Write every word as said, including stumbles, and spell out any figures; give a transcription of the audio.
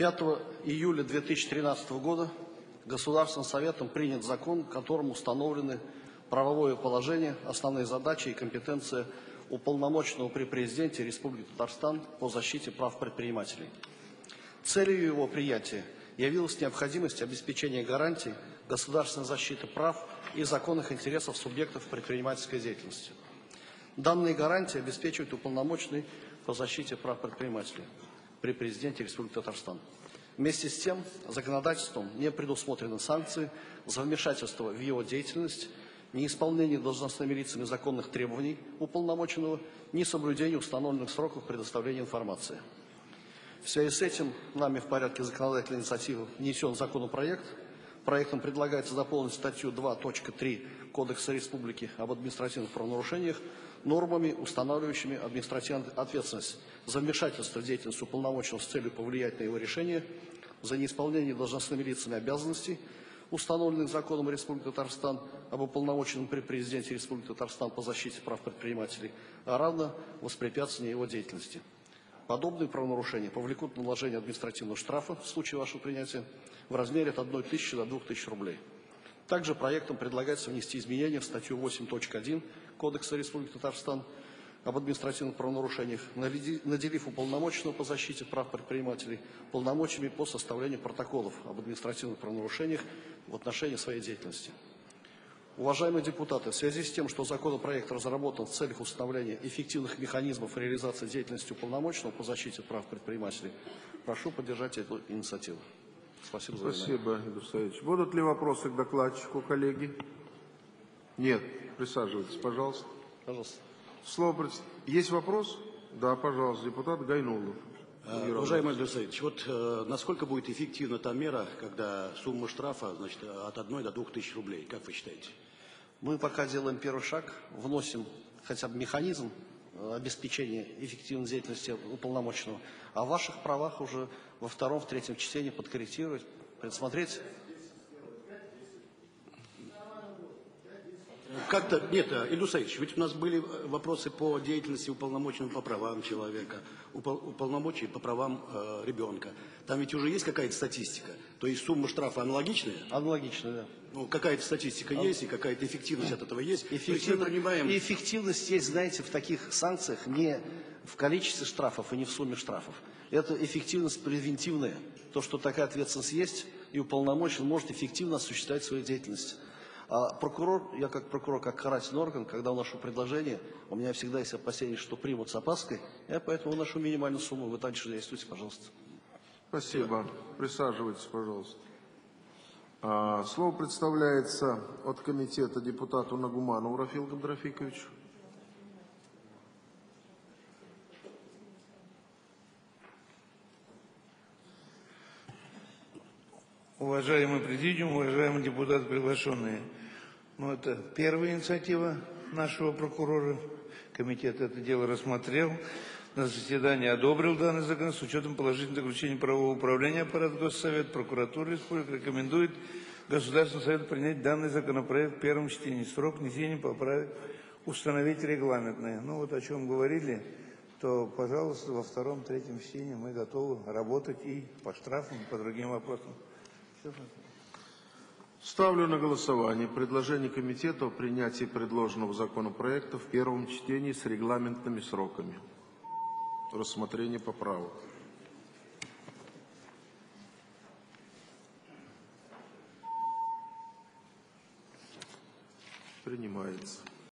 пятого июля две тысячи тринадцатого года Государственным Советом принят закон, которым установлены правовое положение, основные задачи и компетенции уполномоченного при Президенте Республики Татарстан по защите прав предпринимателей. Целью его принятия явилась необходимость обеспечения гарантий государственной защиты прав и законных интересов субъектов предпринимательской деятельности. Данные гарантии обеспечивают уполномоченный по защите прав предпринимателей при Президенте Республики Татарстан. Вместе с тем, законодательством не предусмотрены санкции за вмешательство в его деятельность, неисполнение должностными лицами законных требований уполномоченного, несоблюдение установленных сроков предоставления информации. В связи с этим нами в порядке законодательной инициативы внесен законопроект. Проектом предлагается дополнить статью два точка три Кодекса Республики об административных правонарушениях нормами, устанавливающими административную ответственность за вмешательство в деятельность уполномоченного с целью повлиять на его решение, за неисполнение должностными лицами обязанностей, установленных законом Республики Татарстан об уполномоченном при Президенте Республики Татарстан по защите прав предпринимателей, а равно воспрепятствование его деятельности. Подобные правонарушения повлекут наложение административного штрафа в случае вашего принятия в размере от одной тысячи до двух тысяч рублей. Также проектом предлагается внести изменения в статью восемь точка один Кодекса Республики Татарстан об административных правонарушениях, наделив уполномоченного по защите прав предпринимателей полномочиями по составлению протоколов об административных правонарушениях в отношении своей деятельности. Уважаемые депутаты, в связи с тем, что законопроект разработан в целях установления эффективных механизмов реализации деятельности уполномоченного по защите прав предпринимателей, прошу поддержать эту инициативу. Спасибо за внимание. Спасибо, Илюс Саидович. Будут ли вопросы к докладчику, коллеги? Нет. Присаживайтесь, пожалуйста. Пожалуйста. Слово... Есть вопрос? Да, пожалуйста, депутат Гайнуллов. Уважаемый Илюс Саидович, вот э, насколько будет эффективна та мера, когда сумма штрафа, значит, от одной до двух тысяч рублей, как вы считаете? Мы пока делаем первый шаг, вносим хотя бы механизм обеспечения эффективной деятельности уполномоченного, а в ваших правах уже во втором, в третьем чтении подкорректировать, предусмотреть. Как-то, нет, Илюс Саидович, ведь у нас были вопросы по деятельности уполномоченного по правам человека, упол, уполномоченного по правам э, ребенка. Там ведь уже есть какая-то статистика, то есть сумма штрафа аналогичная? Аналогичная, да. Ну, какая-то статистика а... есть и какая-то эффективность от этого есть. Эффективно... принимаем... И эффективность есть, знаете, в таких санкциях не в количестве штрафов и не в сумме штрафов. Это эффективность превентивная. То, что такая ответственность есть, и уполномоченный может эффективно осуществлять свою деятельность. А прокурор, я как прокурор, как карательный орган, когда вношу предложение, у меня всегда есть опасения, что примут с опаской, я поэтому вношу минимальную сумму. Вы также действуйте, пожалуйста. Спасибо. Присаживайтесь, пожалуйста. Слово представляется от комитета депутату Нагуманову Рафилу Габдрафиковичу. Уважаемый президиум, уважаемые депутаты, приглашенные. Ну, это первая инициатива нашего прокурора. Комитет это дело рассмотрел. На заседании одобрил данный закон с учетом положительных заключений правового управления аппарата Госсовета, прокуратура республики рекомендует Государственному Совету принять данный законопроект в первом чтении. Срок внесения поправок установить регламентные. Ну вот о чем говорили, то, пожалуйста, во втором, третьем чтении мы готовы работать и по штрафам, и по другим вопросам. Ставлю на голосование предложение комитета о принятии предложенного законопроекта в первом чтении с регламентными сроками рассмотрения поправок. Принимается.